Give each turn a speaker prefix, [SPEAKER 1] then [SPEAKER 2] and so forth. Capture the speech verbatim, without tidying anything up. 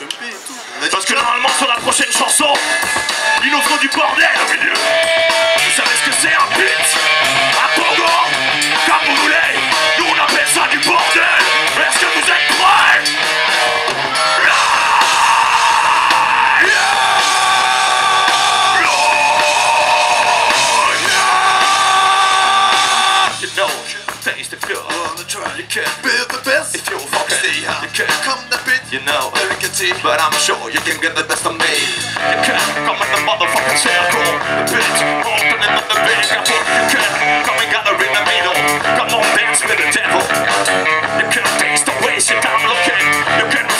[SPEAKER 1] jumpé et tout. On a dit
[SPEAKER 2] Parce que
[SPEAKER 1] jump.
[SPEAKER 2] normalement sur la prochaine chanson, il nous faut du bordel au milieu. Vous savez ce que c'est un beat? Un pogo, comme vous voulez. Nous on appelle ça du bordel. Est-ce que vous êtes prêts? You know, taste the feel.
[SPEAKER 1] On the track,
[SPEAKER 2] You can
[SPEAKER 1] be the best.
[SPEAKER 2] if you fucking
[SPEAKER 1] Stay high,
[SPEAKER 2] you can.
[SPEAKER 1] come the beat.
[SPEAKER 2] You know,
[SPEAKER 1] Every can see.
[SPEAKER 2] but I'm sure you can get the best of me. You can come in the motherfucking circle, bitch. Opening up the big apple. You can come and gather in the middle. Come on, dance with the devil. You can taste the way shit I'm looking. You can